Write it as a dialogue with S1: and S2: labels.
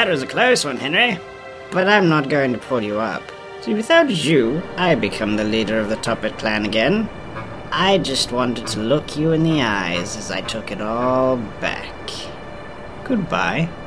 S1: That was a close one, Henry. But I'm not going to pull you up. See, without you, I become the leader of the Tuppet clan again. I just wanted to look you in the eyes as I took it all back. Goodbye.